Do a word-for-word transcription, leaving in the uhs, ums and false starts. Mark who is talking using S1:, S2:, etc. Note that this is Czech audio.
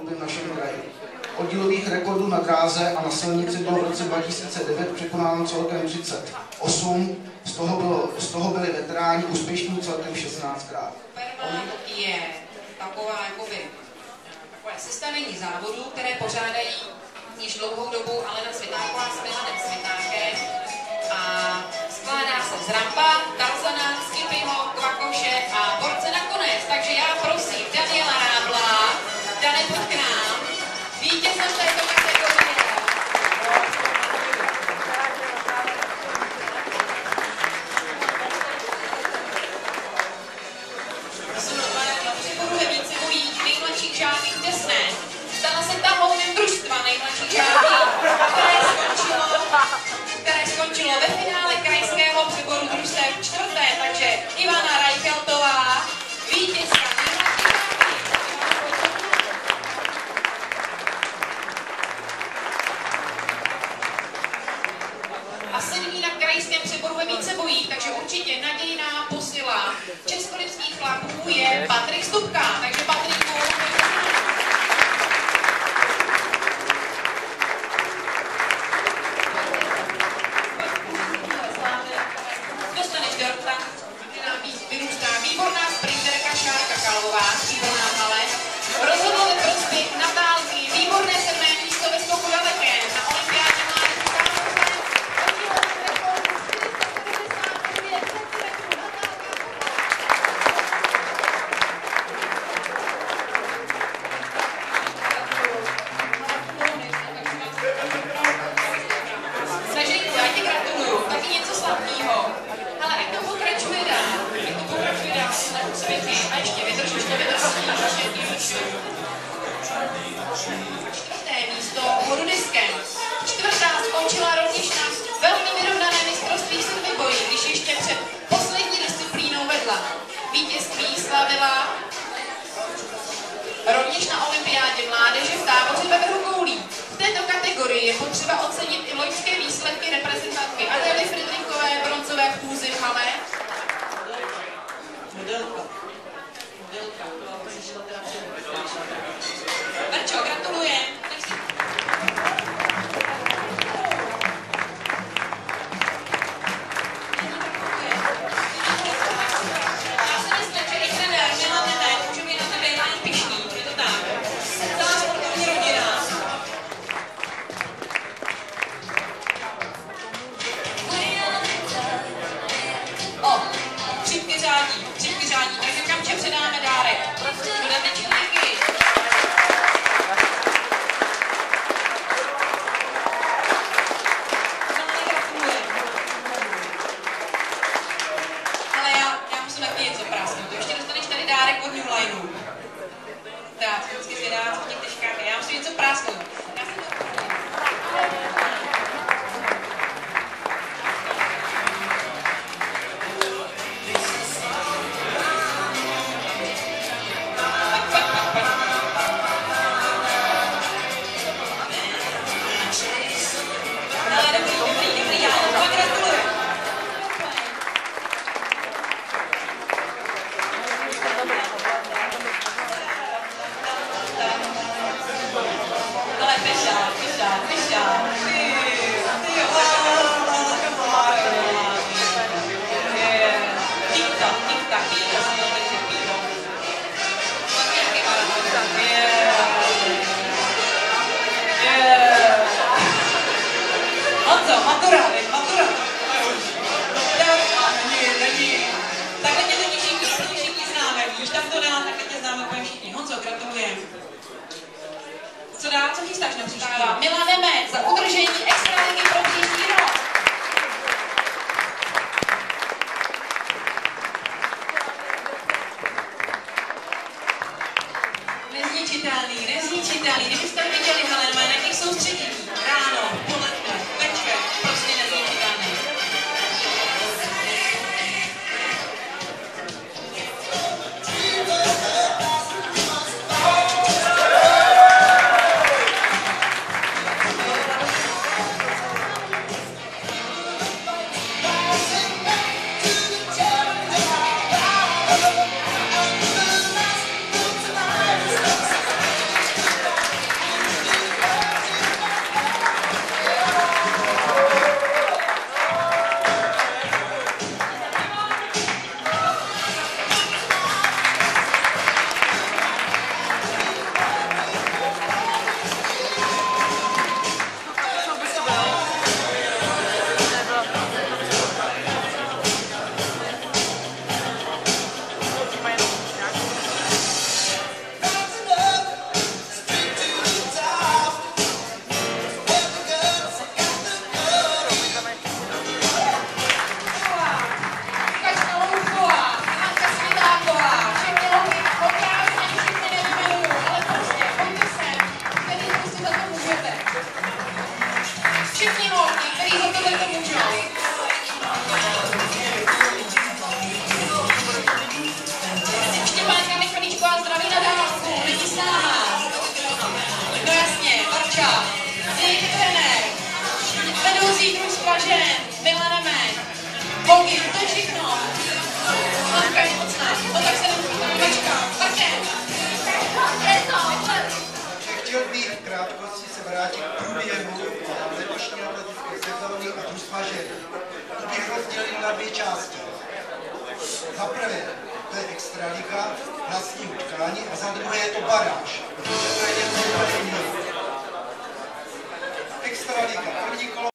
S1: kluby v našem kraji. Oddílových rekordů na dráze a na silnici bylo v roce dva tisíce devět překonáno celkem třicet osm, z toho, bylo, z toho byli veteráni úspěšní celkem šestnáctkrát.
S2: Superman je taková, jakoby, takové sestavení závodů, které pořádají již dlouhou dobu Alena Světáková s Milanem Světákem a skládá se z Rampa, Tarzana, Skippyho, Kvakoše a borce nakonec. Takže já prosím Daniela Rábla, Dane, pojď k nám, vítězem této kategorie. Přeboru ve vícebojích nejmladších žáků Desné. Stala se tahovým družstva nejmladších žáků, které skončilo, které skončilo ve finále krajského přeboru družstev čtvrté, takže Ivana Reicheltová, vítězka nejmladších a sedmý na krajském přeboru ve vícebojích, takže určitě nadějná posila českolipských chlapů je Patrik Stupka, takže Patriku, dostaneš dorta, která vyrůstá výborná sprinterka Šárka Kalová, výborná hale, rozhodla ve prospěch Natálky, výborné sedmé místo ve skoku dalekém na olympiádě mládeže Snaženku, já ti gratuluju, taky něco slavného. Ale ať to pokračuje dál, ať to pokračuje dál na úspěchy a ještě vydrž, ještě vydrž, ještě vydrž. Čtvrté místo hododiskem. Čtvrtá skončila rovněž na velmi vyrovnané mistrovství silniboji, když ještě před poslední disciplínou vedla. Vítězství slavila rovněž na olympiádě mládeže v Táboře ve Vrchokoulí. V této kategorii je potřeba ocenit i loňské výsledky reprezentantky Adély Fridrichové, bronzové v Chůzi v hale. Modelka. Modelka. Verčo, gratulujem. Já si myslím, že i trenér Milan Nemet může být na tebe jen pyšný. Je to tak. Celá sportovní rodina. O, křivky řádí, křivky řádí, takže Kamče předáme dárek. Dodatečný díky. Ale já, já musím taky něco prásknout. Ještě dostaneš tady dárek od New Lineu. Tak, vždycky si dá v těch tečkách. Já musím něco prásknout. Já jsem to... Ale dobrý, dobrý, dobrý, já vám gratuluju. Ale pešák, pešák, pešák. Ty, ty, tikta, tikta, píro, si to takže píro. Nějaký maraton. Honzo, matura, matura. Není, není. Takhle tě teď všichni, protože všichni známe, víš, tam to dá, takhle tě známe úplně všichni. Honzo, gratulujem. Co dá, co chystáš na příští? Milan Nemet za udržení extraligy pro příští rok. Nezničitelný, nezničitelný. Kdybyste viděli, Helen, na jakých soustředění. Ráno, poledne, večer, prostě nezničitelný. Blažen, Milana Mech, Bogy, to je všechno. Matka je mocná, no tak se nemůžeme počkat. Parket.
S3: Chtěl bych v krátkosti se vrátit k průběhu letošní atletické sezóny a družstva žen. To bych rozdělil na dvě části. Za prvé, to je extraliga, vlastní utkání, a za druhé je to baráž. To je něco úplně jiného.